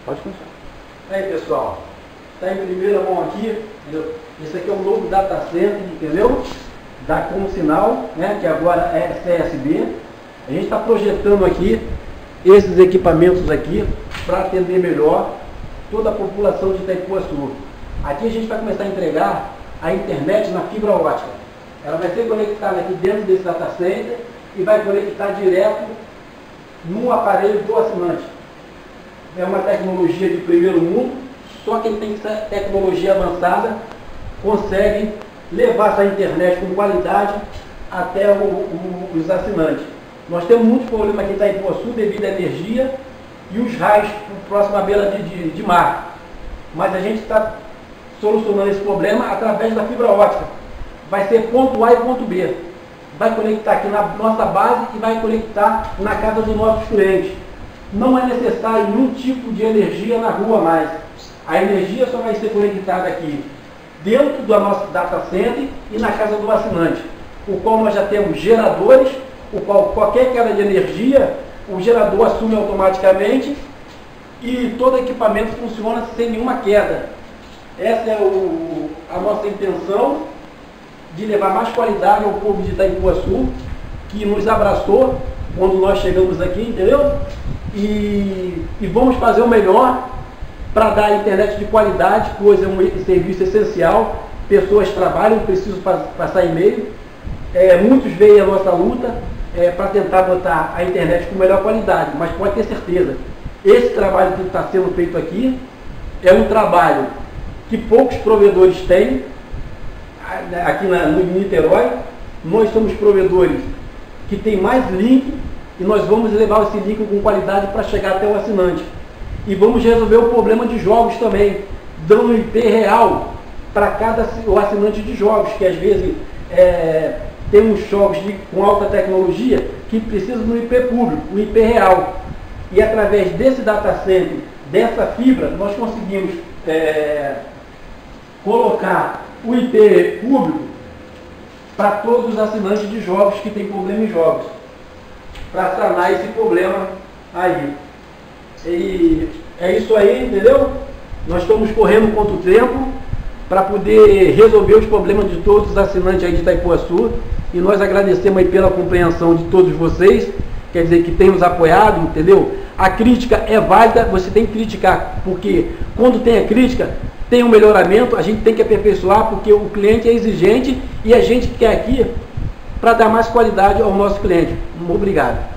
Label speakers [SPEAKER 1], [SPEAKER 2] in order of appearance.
[SPEAKER 1] Pode começar.
[SPEAKER 2] Aí, pessoal, está em primeira mão aqui, entendeu? Esse aqui é o novo data center, entendeu? Da Consinal, né? Que agora é CSB. A gente está projetando aqui esses equipamentos aqui para atender melhor toda a população de Itaipuaçu. Aqui a gente vai começar a entregar a internet na fibra ótica. Ela vai ser conectada aqui dentro desse data center e vai conectar direto no aparelho do assinante. É uma tecnologia de primeiro mundo, só quem tem essa tecnologia avançada consegue levar essa internet com qualidade até os assinantes. Nós temos muitos problemas aqui em Itaipuaçu devido à energia e os raios próximo à beira de mar. Mas a gente está solucionando esse problema através da fibra ótica. Vai ser ponto A e ponto B. Vai conectar aqui na nossa base e vai conectar na casa dos nossos clientes. Não é necessário nenhum tipo de energia na rua mais. A energia só vai ser conectada aqui dentro do nosso data center e na casa do assinante, o qual nós já temos geradores, o qual qualquer queda de energia, o gerador assume automaticamente e todo equipamento funciona sem nenhuma queda. Essa é a nossa intenção de levar mais qualidade ao povo de Itaipuaçu, que nos abraçou quando nós chegamos aqui, entendeu? E vamos fazer o melhor para dar a internet de qualidade, pois é um serviço essencial. Pessoas trabalham, precisam passar e-mail. Muitos veem a nossa luta para tentar botar a internet com melhor qualidade, mas pode ter certeza, esse trabalho que está sendo feito aqui é um trabalho que poucos provedores têm. Aqui no Niterói, nós somos provedores que tem mais link e nós vamos levar esse link com qualidade para chegar até o assinante. E vamos resolver o problema de jogos também, dando um IP real para cada o assinante de jogos, que às vezes tem uns jogos com alta tecnologia que precisam do IP público, o IP real. E através desse data center, dessa fibra, nós conseguimos colocar o IP público para todos os assinantes de jogos que têm problema em jogos, para sanar esse problema aí. E é isso aí, entendeu? Nós estamos correndo contra o tempo para poder resolver os problemas de todos os assinantes aí de Itaipuaçu, e nós agradecemos aí pela compreensão de todos vocês, quer dizer, que tem nos apoiado, entendeu? A crítica é válida, você tem que criticar, porque quando tem a crítica, tem um melhoramento, a gente tem que aperfeiçoar, porque o cliente é exigente e a gente quer aqui para dar mais qualidade ao nosso cliente. Obrigado.